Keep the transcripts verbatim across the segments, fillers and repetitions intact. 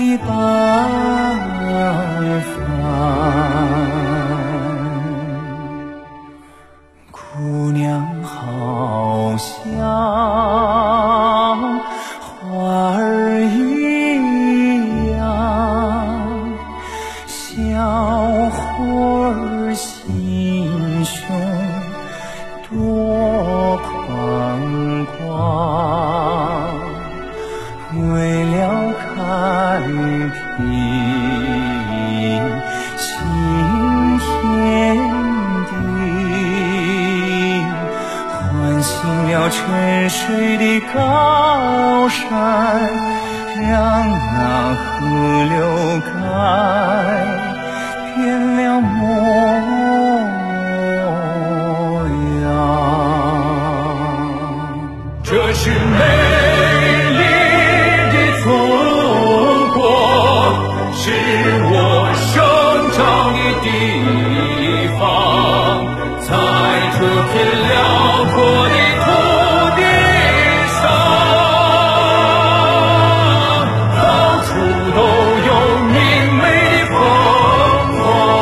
的白帆，姑娘好像花儿一样，小伙儿心胸多宽广，为了看平新天地，唤醒了沉睡的高山，让那河流改变了模样。 这是美丽的祖国，是我生长的地方，在这片辽阔的土地上，到处都有明媚的风光。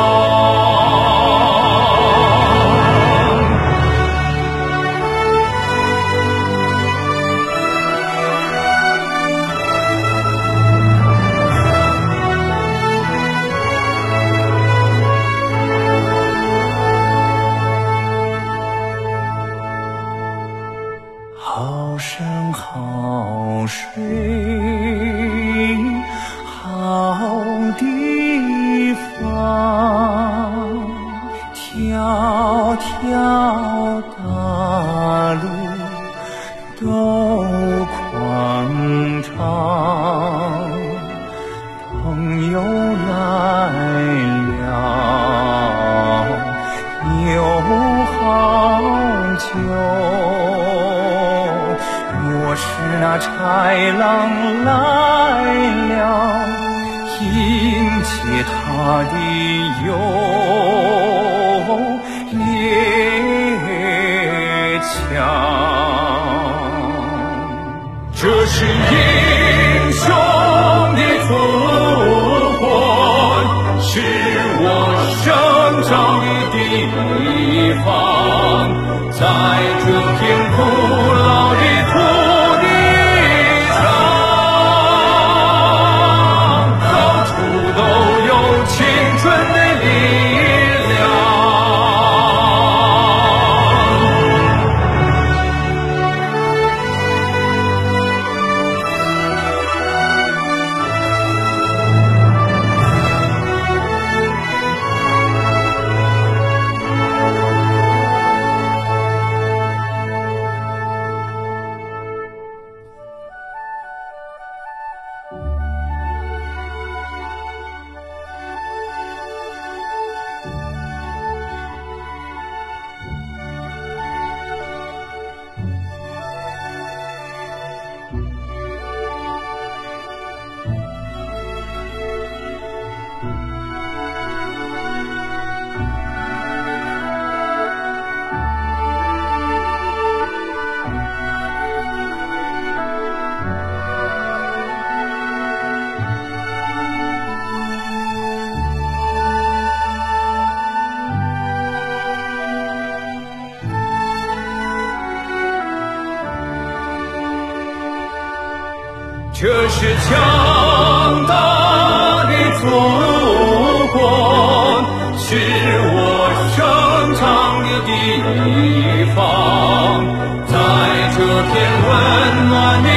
好山好水好地方，条条大路都宽敞，朋友来了有好酒，若是那豺狼来了，迎接他的有猎枪。 这是英雄的祖国，是我生长的地方，在这片古老的土地上，到处都有青春的力量。这是强大的祖国，是我生长的地方，在这片温暖的